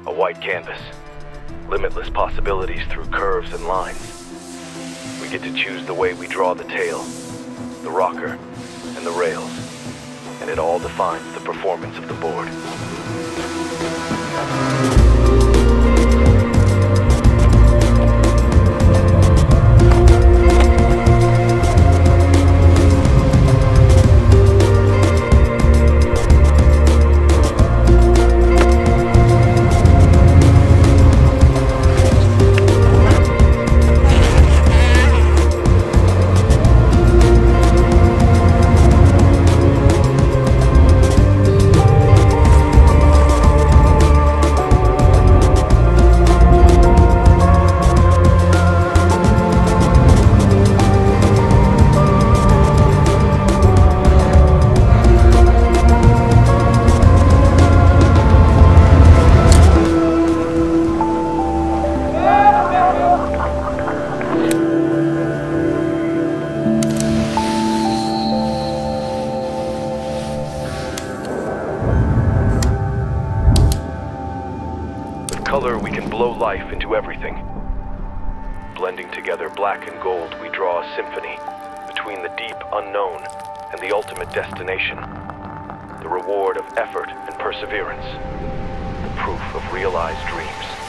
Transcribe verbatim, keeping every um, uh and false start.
A white canvas. Limitless possibilities through curves and lines. We get to choose the way we draw the tail, the rocker, and the rails. And it all defines the performance of the board. Color, we can blow life into everything. Blending together black and gold, we draw a symphony between the deep unknown and the ultimate destination. The reward of effort and perseverance. The proof of realized dreams.